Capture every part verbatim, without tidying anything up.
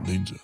Ninja.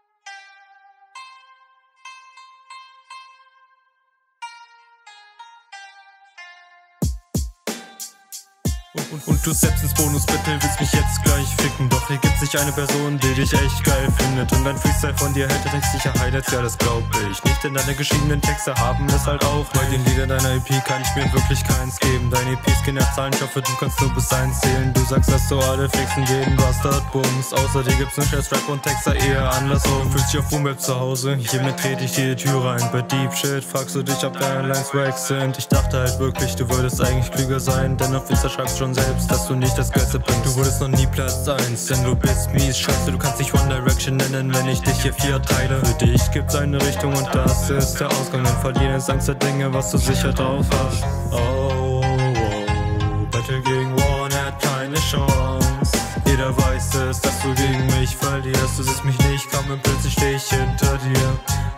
Und, und du selbst ins Bonus-Battle willst mich jetzt gleich ficken. Doch hier gibt sich eine Person, die dich echt geil findet. Und dein Freestyle von dir hält textsicher Highlights, ja das glaub ich nicht. Denn deine geschriebenen Texte haben es halt auch. Bei den Liedern deiner E P kann ich mir wirklich keins geben. Deine E Ps gehen nach Zahlen, ich hoffe du kannst nur bis eins zählen. Du sagst, dass du alle fixen jeden Bastard-Bums. Außer dir gibt's nur Scheiß Rap und Texter eher andersrum. Fühlst dich auf Boom-Bap zu Hause, hiermit trete ich dir die Tür rein. Bei Deep Shit fragst du dich, ob deine Lines wack sind. Ich dachte halt wirklich, du würdest eigentlich klüger sein. Denn auf Insta schreibst schon selbst, dass du nicht das Geilste bringst. Du wurdest noch nie Platz eins, denn du bist mies scheiße. Du kannst dich One Direction nennen, wenn ich dich hier vier teile. Für dich gibt's eine Richtung und das ist der Ausgang. Und verlieren ist Angst der Dinge, was du sicher drauf hast. Oh, oh, Battle gegen One hat keine Chance. Jeder weiß es, dass du gegen mich verlierst. Du siehst mich nicht kommen, plötzlich steh ich hinter dir.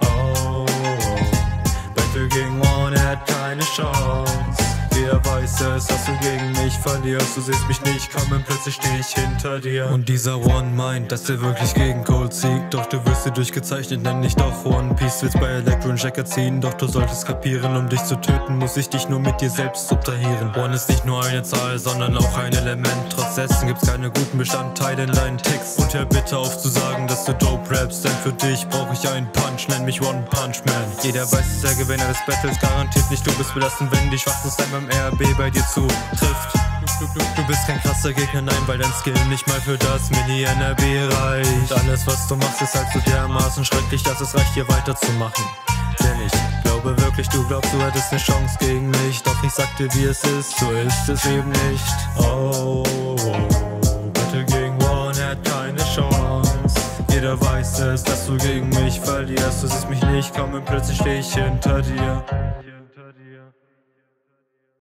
Oh, oh, Battle gegen One hat keine Chance. Jeder weiß es, dass du gegen mich verlierst. Du siehst mich nicht kommen, plötzlich steh ich hinter dir. Und dieser One meint, dass er wirklich gegen Cold siegt. Doch du wirst dir durchgezeichnet, nenn dich doch One Piece. Willst bei Elektro einen Jacker ziehen, doch du solltest kapieren, um dich zu töten, muss ich dich nur mit dir selbst subtrahieren. One ist nicht nur eine Zahl, sondern auch ein Element. Trotz dessen gibt's keine guten Bestandteile in deinen Text. Und hör bitte auf zu sagen, dass du dope rappst, denn für dich brauch ich einen Punch, nenn mich One Punch Man. Jeder weiß, dass der Gewinner des Battles garantiert nicht du bist belastend, wenn die schwachsten Slime beim R B bei dir zutrifft. Du, du, du bist kein krasser Gegner, nein, weil dein Skill nicht mal für das Mini-N R B reicht. Alles, was du machst, ist halt so dermaßen schrecklich, dass es reicht, hier weiterzumachen. Denn ich glaube wirklich, du glaubst, du hättest eine Chance gegen mich. Doch ich sag dir, wie es ist, so ist es eben nicht. Oh, oh, Battle gegen One hat keine Chance. Jeder weiß es, dass du gegen mich verlierst. Du siehst mich nicht kommen, plötzlich steh ich hinter dir.